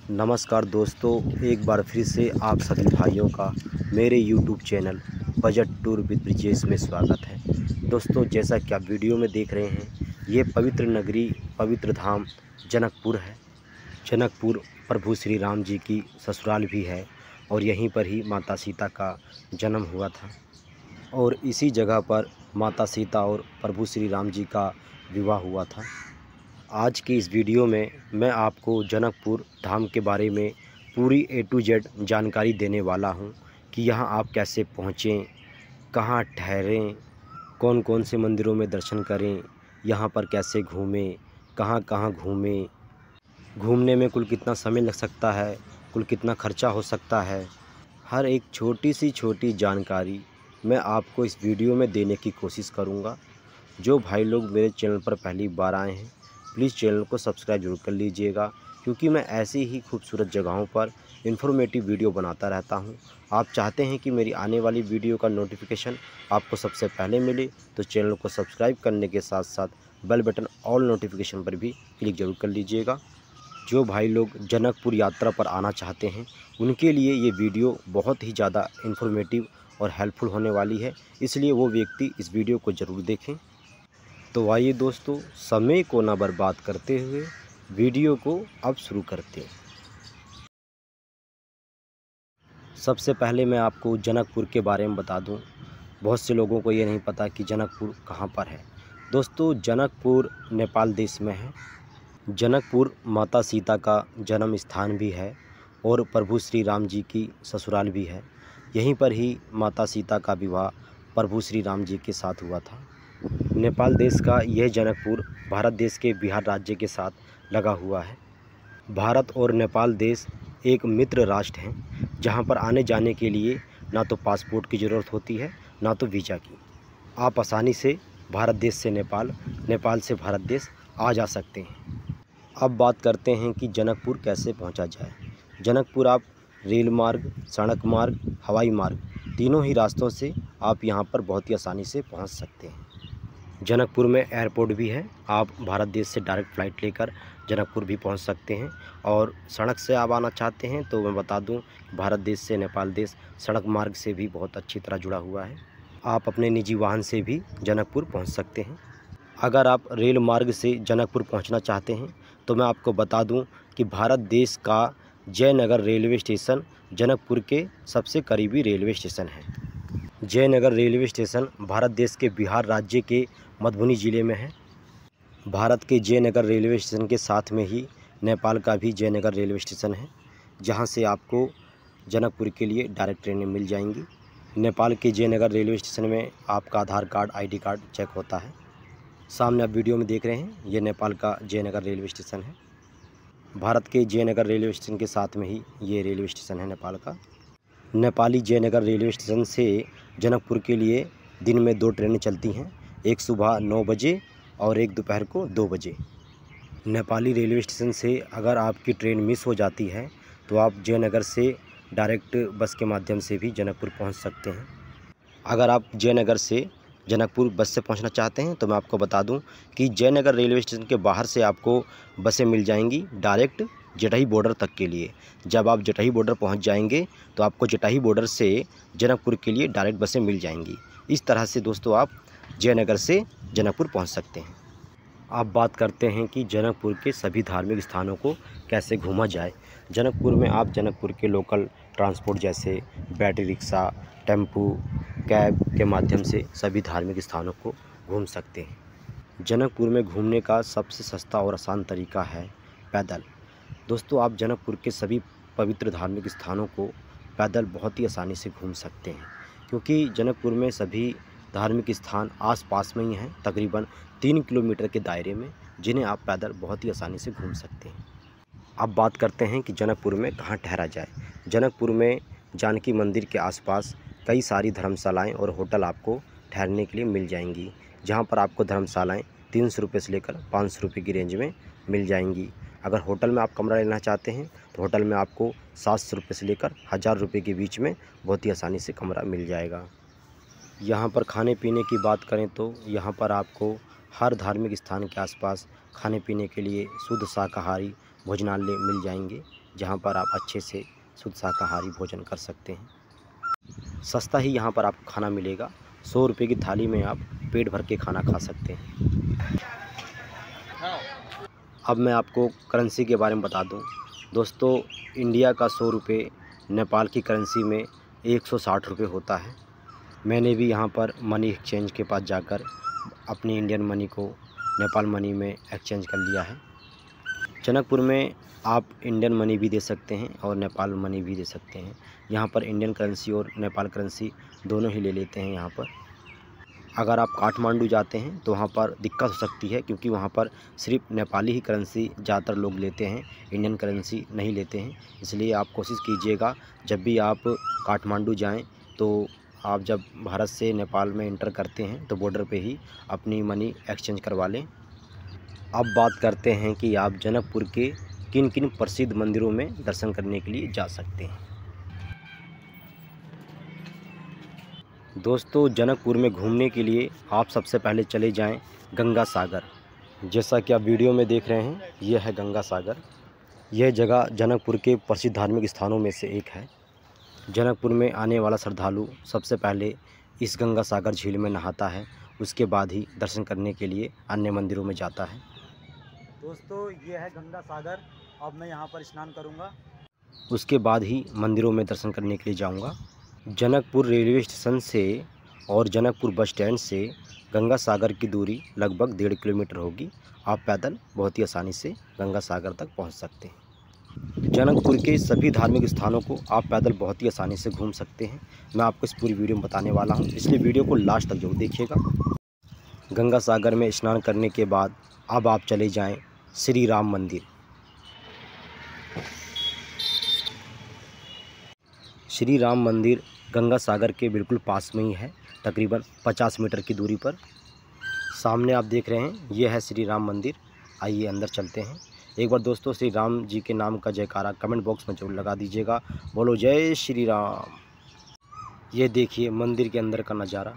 नमस्कार दोस्तों, एक बार फिर से आप सभी भाइयों का मेरे YouTube channel budget tour with Brijesh में स्वागत है। दोस्तों, जैसा कि आप वीडियो में देख रहे हैं, ये पवित्र नगरी, पवित्र धाम जनकपुर है। जनकपुर प्रभु श्री राम जी की ससुराल भी है और यहीं पर ही माता सीता का जन्म हुआ था और इसी जगह पर माता सीता और प्रभु श्री राम जी का विवाह हुआ था। आज की इस वीडियो में मैं आपको जनकपुर धाम के बारे में पूरी A to Z जानकारी देने वाला हूं कि यहां आप कैसे पहुंचें, कहां ठहरें, कौन कौन से मंदिरों में दर्शन करें, यहां पर कैसे घूमें, कहां कहां घूमें, घूमने में कुल कितना समय लग सकता है, कुल कितना खर्चा हो सकता है। हर एक छोटी सी छोटी जानकारी मैं आपको इस वीडियो में देने की कोशिश करूँगा। जो भाई लोग मेरे चैनल पर पहली बार आए हैं, प्लीज़ चैनल को सब्सक्राइब जरूर कर लीजिएगा, क्योंकि मैं ऐसी ही खूबसूरत जगहों पर इन्फॉर्मेटिव वीडियो बनाता रहता हूं। आप चाहते हैं कि मेरी आने वाली वीडियो का नोटिफिकेशन आपको सबसे पहले मिले, तो चैनल को सब्सक्राइब करने के साथ साथ बेल बटन ऑल नोटिफिकेशन पर भी क्लिक जरूर कर लीजिएगा। जो भाई लोग जनकपुर यात्रा पर आना चाहते हैं, उनके लिए ये वीडियो बहुत ही ज़्यादा इन्फॉर्मेटिव और हेल्पफुल होने वाली है, इसलिए वो व्यक्ति इस वीडियो को ज़रूर देखें। तो आइए दोस्तों, समय को ना बर्बाद करते हुए वीडियो को अब शुरू करते हैं। सबसे पहले मैं आपको जनकपुर के बारे में बता दूं। बहुत से लोगों को ये नहीं पता कि जनकपुर कहां पर है। दोस्तों, जनकपुर नेपाल देश में है। जनकपुर माता सीता का जन्म स्थान भी है और प्रभु श्री राम जी की ससुराल भी है। यहीं पर ही माता सीता का विवाह प्रभु श्री राम जी के साथ हुआ था। नेपाल देश का यह जनकपुर भारत देश के बिहार राज्य के साथ लगा हुआ है। भारत और नेपाल देश एक मित्र राष्ट्र हैं, जहां पर आने जाने के लिए ना तो पासपोर्ट की ज़रूरत होती है, ना तो वीज़ा की। आप आसानी से भारत देश से नेपाल, नेपाल से भारत देश आ जा सकते हैं। अब बात करते हैं कि जनकपुर कैसे पहुंचा जाए। जनकपुर आप रेल मार्ग, सड़क मार्ग, हवाई मार्ग, तीनों ही रास्तों से आप यहां पर बहुत ही आसानी से पहुंच सकते हैं। जनकपुर में एयरपोर्ट भी है। आप भारत देश से डायरेक्ट फ़्लाइट लेकर जनकपुर भी पहुंच सकते हैं। और सड़क से आप आना चाहते हैं तो मैं बता दूं, भारत देश से नेपाल देश सड़क मार्ग से भी बहुत अच्छी तरह जुड़ा हुआ है। आप अपने निजी वाहन से भी जनकपुर पहुंच सकते हैं। अगर आप रेल मार्ग से जनकपुर पहुंचना चाहते हैं तो मैं आपको बता दूं कि भारत देश का जयनगर रेलवे स्टेशन जनकपुर के सबसे करीबी रेलवे स्टेशन है। जयनगर रेलवे स्टेशन भारत देश के बिहार राज्य के मधुबनी ज़िले में है। भारत के जयनगर रेलवे स्टेशन के साथ में ही नेपाल का भी जयनगर रेलवे स्टेशन है, जहां से आपको जनकपुर के लिए डायरेक्ट ट्रेनें मिल जाएंगी। नेपाल के जयनगर रेलवे स्टेशन में आपका Aadhaar card, ID card check होता है। सामने आप वीडियो में देख रहे हैं, ये नेपाल का जयनगर रेलवे स्टेशन है। भारत के जयनगर रेलवे स्टेशन के साथ में ही ये रेलवे स्टेशन है नेपाल का। नेपाली जयनगर रेलवे स्टेशन से जनकपुर के लिए दिन में 2 ट्रेनें चलती हैं, एक सुबह 9 बजे और एक दोपहर को 2 बजे। नेपाली रेलवे स्टेशन से अगर आपकी ट्रेन मिस हो जाती है तो आप जयनगर से डायरेक्ट बस के माध्यम से भी जनकपुर पहुंच सकते हैं। अगर आप जयनगर से जनकपुर बस से पहुंचना चाहते हैं तो मैं आपको बता दूं कि जयनगर रेलवे स्टेशन के बाहर से आपको बसें मिल जाएंगी डायरेक्ट जटही बॉर्डर तक के लिए। जब आप जटही बॉर्डर पहुंच जाएंगे तो आपको जटही बॉर्डर से जनकपुर के लिए डायरेक्ट बसें मिल जाएंगी। इस तरह से दोस्तों आप जयनगर से जनकपुर पहुंच सकते हैं। अब बात करते हैं कि जनकपुर के सभी धार्मिक स्थानों को कैसे घूमा जाए। जनकपुर में आप जनकपुर के लोकल ट्रांसपोर्ट जैसे बैटरी रिक्शा, टेम्पू, कैब के माध्यम से सभी धार्मिक स्थानों को घूम सकते हैं। जनकपुर में घूमने का सबसे सस्ता और आसान तरीका है पैदल। दोस्तों, आप जनकपुर के सभी पवित्र धार्मिक स्थानों को पैदल बहुत ही आसानी से घूम सकते हैं, क्योंकि जनकपुर में सभी धार्मिक स्थान आसपास में ही हैं, तकरीबन 3 किलोमीटर के दायरे में, जिन्हें आप पैदल बहुत ही आसानी से घूम सकते हैं। अब बात करते हैं कि जनकपुर में कहाँ ठहरा जाए। जनकपुर में जानकी मंदिर के आसपास कई सारी धर्मशालाएँ और होटल आपको ठहरने के लिए मिल जाएंगी, जहाँ पर आपको धर्मशालाएँ 300 रुपये से लेकर 500 रुपये की रेंज में मिल जाएंगी। अगर होटल में आप कमरा लेना चाहते हैं तो होटल में आपको 700 रुपये से लेकर 1000 रुपये के बीच में बहुत ही आसानी से कमरा मिल जाएगा। यहाँ पर खाने पीने की बात करें तो यहाँ पर आपको हर धार्मिक स्थान के आसपास खाने पीने के लिए शुद्ध शाकाहारी भोजनालय मिल जाएंगे, जहाँ पर आप अच्छे से शुद्ध शाकाहारी भोजन कर सकते हैं। सस्ता ही यहाँ पर आपको खाना मिलेगा। 100 रुपये की थाली में आप पेट भर के खाना खा सकते हैं। अब मैं आपको करेंसी के बारे में बता दूं। दोस्तों, इंडिया का 100 रुपये नेपाल की करेंसी में 160 रुपये होता है। मैंने भी यहाँ पर मनी एक्सचेंज के पास जाकर अपनी इंडियन मनी को नेपाल मनी में एक्सचेंज कर लिया है। जनकपुर में आप इंडियन मनी भी दे सकते हैं और नेपाल मनी भी दे सकते हैं। यहाँ पर इंडियन करेंसी और नेपाल करेंसी दोनों ही ले लेते हैं यहाँ पर। अगर आप काठमांडू जाते हैं तो वहाँ पर दिक्कत हो सकती है, क्योंकि वहाँ पर सिर्फ नेपाली ही करेंसी ज़्यादातर लोग लेते हैं, इंडियन करेंसी नहीं लेते हैं। इसलिए आप कोशिश कीजिएगा जब भी आप काठमांडू जाएं तो आप जब भारत से नेपाल में इंटर करते हैं तो बॉर्डर पे ही अपनी मनी एक्सचेंज करवा लें। अब बात करते हैं कि आप जनकपुर के किन किन प्रसिद्ध मंदिरों में दर्शन करने के लिए जा सकते हैं। दोस्तों, जनकपुर में घूमने के लिए आप सबसे पहले चले जाएं गंगा सागर। जैसा कि आप वीडियो में देख रहे हैं, यह है गंगा सागर। यह जगह जनकपुर के प्रसिद्ध धार्मिक स्थानों में से एक है। जनकपुर में आने वाला श्रद्धालु सबसे पहले इस गंगा सागर झील में नहाता है, उसके बाद ही दर्शन करने के लिए अन्य मंदिरों में जाता है। दोस्तों, ये है गंगा सागर। अब मैं यहाँ पर स्नान करूँगा, उसके बाद ही मंदिरों में दर्शन करने के लिए जाऊँगा। जनकपुर रेलवे स्टेशन से और जनकपुर बस स्टैंड से गंगा सागर की दूरी लगभग 1.5 किलोमीटर होगी। आप पैदल बहुत ही आसानी से गंगा सागर तक पहुँच सकते हैं। जनकपुर के सभी धार्मिक स्थानों को आप पैदल बहुत ही आसानी से घूम सकते हैं। मैं आपको इस पूरी वीडियो में बताने वाला हूं, इसलिए वीडियो को लास्ट तक जरूर देखिएगा। गंगा सागर में स्नान करने के बाद अब आप चले जाएं श्री राम मंदिर। श्री राम मंदिर गंगा सागर के बिल्कुल पास में ही है, तकरीबन 50 मीटर की दूरी पर। सामने आप देख रहे हैं, यह है श्री राम मंदिर। आइए अंदर चलते हैं। एक बार दोस्तों श्री राम जी के नाम का जयकारा कमेंट बॉक्स में जरूर लगा दीजिएगा। बोलो जय श्री राम। ये देखिए मंदिर के अंदर का नज़ारा।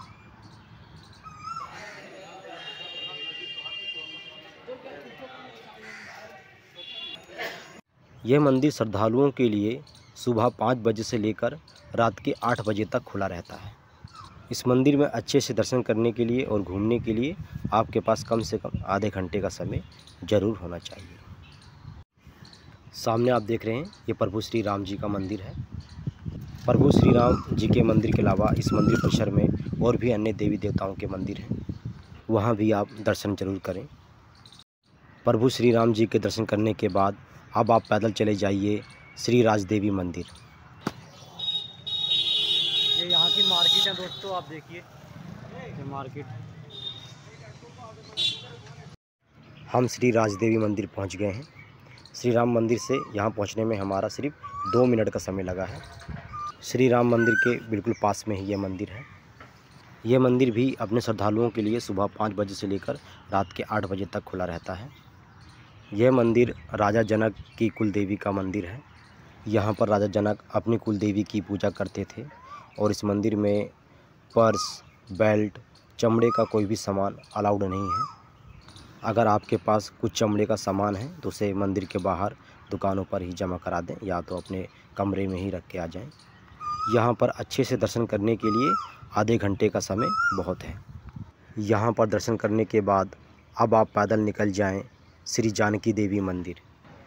यह मंदिर श्रद्धालुओं के लिए सुबह 5 बजे से लेकर रात के 8 बजे तक खुला रहता है। इस मंदिर में अच्छे से दर्शन करने के लिए और घूमने के लिए आपके पास कम से कम आधे घंटे का समय ज़रूर होना चाहिए। सामने आप देख रहे हैं, ये प्रभु श्री राम जी का मंदिर है। प्रभु श्री राम जी के मंदिर के अलावा इस मंदिर परिसर में और भी अन्य देवी देवताओं के मंदिर हैं, वहाँ भी आप दर्शन जरूर करें। प्रभु श्री राम जी के दर्शन करने के बाद अब आप पैदल चले जाइए श्री राजदेवी मंदिर। ये यहाँ की मार्केट है दोस्तों, आप देखिए ये मार्केट। हम श्री राजदेवी मंदिर पहुँच गए हैं। श्री राम मंदिर से यहाँ पहुँचने में हमारा सिर्फ 2 मिनट का समय लगा है। श्री राम मंदिर के बिल्कुल पास में ही ये मंदिर है। ये मंदिर भी अपने श्रद्धालुओं के लिए सुबह 5 बजे से लेकर रात के 8 बजे तक खुला रहता है। यह मंदिर राजा जनक की कुल देवी का मंदिर है। यहाँ पर राजा जनक अपनी कुल देवी की पूजा करते थे और इस मंदिर में पर्स, बेल्ट, चमड़े का कोई भी सामान अलाउड नहीं है। अगर आपके पास कुछ चमड़े का सामान है तो उसे मंदिर के बाहर दुकानों पर ही जमा करा दें, या तो अपने कमरे में ही रख के आ जाएं। यहाँ पर अच्छे से दर्शन करने के लिए आधे घंटे का समय बहुत है। यहाँ पर दर्शन करने के बाद अब आप पैदल निकल जाएं श्री जानकी देवी मंदिर।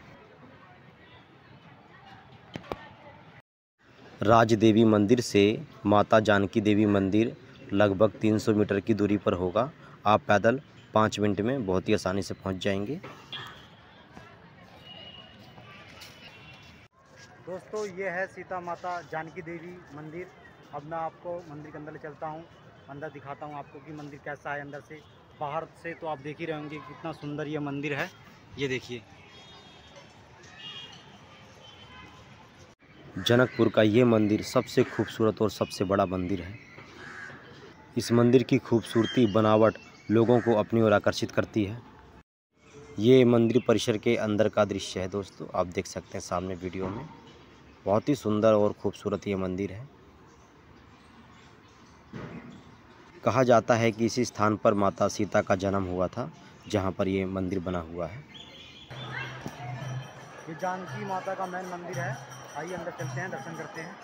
राजदेवी मंदिर से माता जानकी देवी मंदिर लगभग 300 मीटर की दूरी पर होगा। आप पैदल 5 मिनट में बहुत ही आसानी से पहुंच जाएंगे। दोस्तों, ये है सीता माता जानकी देवी मंदिर। अब मैं आपको मंदिर के अंदर ले चलता हूँ, अंदर दिखाता हूँ आपको कि मंदिर कैसा है अंदर से। बाहर से तो आप देख ही रहे होंगे कितना सुंदर ये मंदिर है। ये देखिए, जनकपुर का ये मंदिर सबसे खूबसूरत और सबसे बड़ा मंदिर है। इस मंदिर की खूबसूरती बनावट लोगों को अपनी ओर आकर्षित करती है। ये मंदिर परिसर के अंदर का दृश्य है दोस्तों, आप देख सकते हैं सामने वीडियो में। बहुत ही सुंदर और खूबसूरत ये मंदिर है। कहा जाता है कि इसी स्थान पर माता सीता का जन्म हुआ था, जहाँ पर ये मंदिर बना हुआ है। ये जानकी माता का मेन मंदिर है। आइए अंदर चलते हैं, दर्शन करते हैं।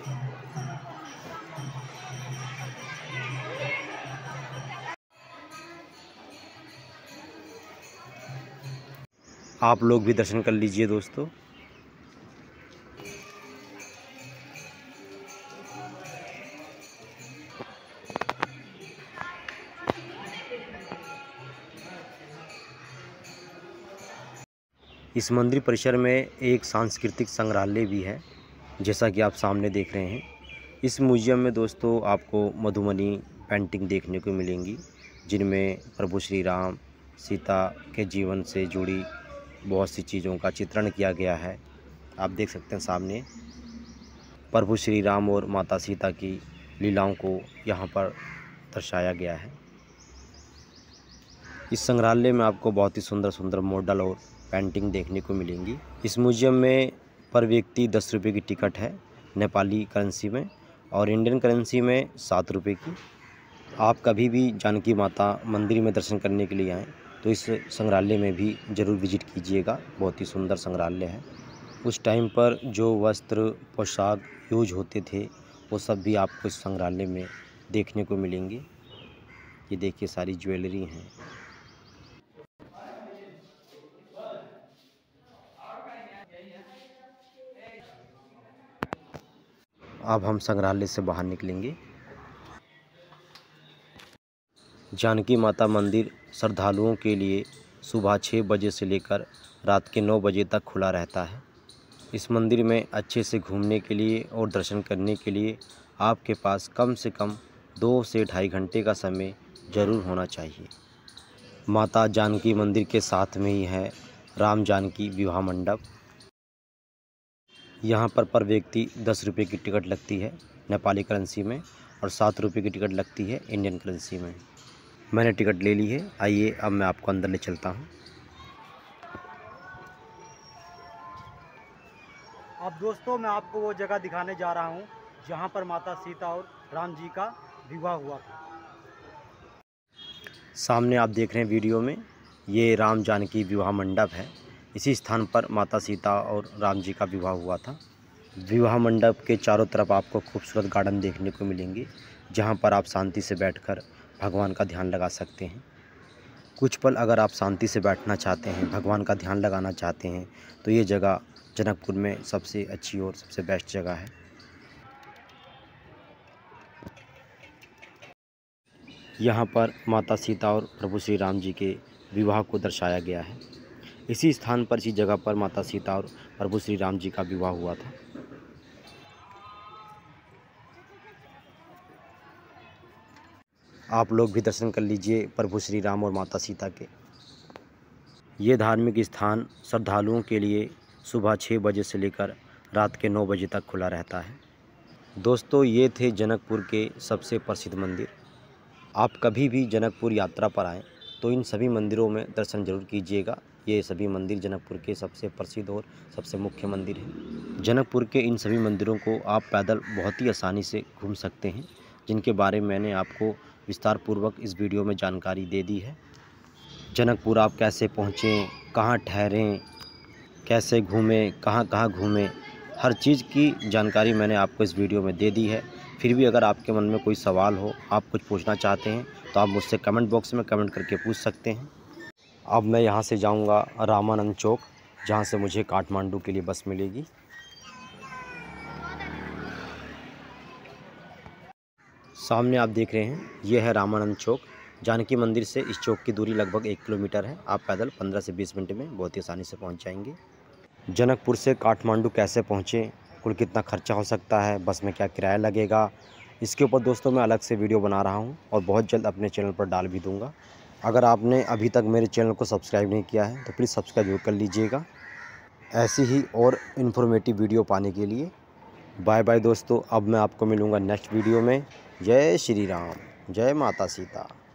आप लोग भी दर्शन कर लीजिए दोस्तों। इस मंदिर परिसर में एक सांस्कृतिक संग्रहालय भी है, जैसा कि आप सामने देख रहे हैं। इस म्यूजियम में दोस्तों आपको मधुबनी पेंटिंग देखने को मिलेंगी, जिनमें प्रभु श्री राम सीता के जीवन से जुड़ी बहुत सी चीज़ों का चित्रण किया गया है। आप देख सकते हैं सामने प्रभु श्री राम और माता सीता की लीलाओं को यहाँ पर दर्शाया गया है। इस संग्रहालय में आपको बहुत ही सुंदर सुंदर मॉडल और पेंटिंग देखने को मिलेंगी। इस म्यूजियम में पर व्यक्ति 10 रुपये की टिकट है नेपाली करेंसी में, और इंडियन करेंसी में 7 रुपये की। आप कभी भी जानकी माता मंदिर में दर्शन करने के लिए आएँ तो इस संग्रहालय में भी ज़रूर विजिट कीजिएगा। बहुत ही सुंदर संग्रहालय है। उस टाइम पर जो वस्त्र पोशाक यूज होते थे वो सब भी आपको इस संग्रहालय में देखने को मिलेंगे। ये देखिए सारी ज्वेलरी हैं। अब हम संग्रहालय से बाहर निकलेंगे। जानकी माता मंदिर श्रद्धालुओं के लिए सुबह 6 बजे से लेकर रात के 9 बजे तक खुला रहता है। इस मंदिर में अच्छे से घूमने के लिए और दर्शन करने के लिए आपके पास कम से कम 2 से ढाई घंटे का समय ज़रूर होना चाहिए। माता जानकी मंदिर के साथ में ही है राम जानकी विवाह मंडप। यहाँ पर व्यक्ति 10 रुपये की टिकट लगती है नेपाली करेंसी में, और 7 रुपये की टिकट लगती है इंडियन करेंसी में। मैंने टिकट ले ली है। आइए अब मैं आपको अंदर ले चलता हूँ। अब दोस्तों मैं आपको वो जगह दिखाने जा रहा हूँ जहाँ पर माता सीता और राम जी का विवाह हुआ था। सामने आप देख रहे हैं वीडियो में, ये राम जानकी विवाह मंडप है। इसी स्थान पर माता सीता और राम जी का विवाह हुआ था। विवाह मंडप के चारों तरफ आपको खूबसूरत गार्डन देखने को मिलेंगे, जहाँ पर आप शांति से बैठकर भगवान का ध्यान लगा सकते हैं। कुछ पल अगर आप शांति से बैठना चाहते हैं, भगवान का ध्यान लगाना चाहते हैं, तो ये जगह जनकपुर में सबसे अच्छी और सबसे बेस्ट जगह है। यहाँ पर माता सीता और प्रभु श्री राम जी के विवाह को दर्शाया गया है। इसी स्थान पर, इसी जगह पर माता सीता और प्रभु श्री राम जी का विवाह हुआ था। आप लोग भी दर्शन कर लीजिए प्रभु श्री राम और माता सीता के। ये धार्मिक स्थान श्रद्धालुओं के लिए सुबह 6 बजे से लेकर रात के 9 बजे तक खुला रहता है। दोस्तों ये थे जनकपुर के सबसे प्रसिद्ध मंदिर। आप कभी भी जनकपुर यात्रा पर आएँ तो इन सभी मंदिरों में दर्शन जरूर कीजिएगा। ये सभी मंदिर जनकपुर के सबसे प्रसिद्ध और सबसे मुख्य मंदिर हैं। जनकपुर के इन सभी मंदिरों को आप पैदल बहुत ही आसानी से घूम सकते हैं, जिनके बारे में मैंने आपको विस्तार पूर्वक इस वीडियो में जानकारी दे दी है। जनकपुर आप कैसे पहुँचें, कहाँ ठहरें, कैसे घूमें, कहाँ कहाँ घूमें, हर चीज़ की जानकारी मैंने आपको इस वीडियो में दे दी है। फिर भी अगर आपके मन में कोई सवाल हो, आप कुछ पूछना चाहते हैं, तो आप मुझसे कमेंट बॉक्स में कमेंट करके पूछ सकते हैं। अब मैं यहाँ से जाऊँगा रामानंद चौक, जहाँ से मुझे काठमांडू के लिए बस मिलेगी। सामने आप देख रहे हैं, ये है रामानंद चौक। जानकी मंदिर से इस चौक की दूरी लगभग 1 किलोमीटर है। आप पैदल 15 से 20 मिनट में बहुत ही आसानी से पहुँच जाएंगे। जनकपुर से काठमांडू कैसे पहुँचें, कुल कितना खर्चा हो सकता है, बस में क्या किराया लगेगा, इसके ऊपर दोस्तों मैं अलग से वीडियो बना रहा हूं और बहुत जल्द अपने चैनल पर डाल भी दूंगा। अगर आपने अभी तक मेरे चैनल को सब्सक्राइब नहीं किया है तो प्लीज़ सब्सक्राइब जरूर कर लीजिएगा, ऐसी ही और इन्फॉर्मेटिव वीडियो पाने के लिए। बाय बाय दोस्तों। अब मैं आपको मिलूँगा नेक्स्ट वीडियो में। जय श्री राम, जय माता सीता।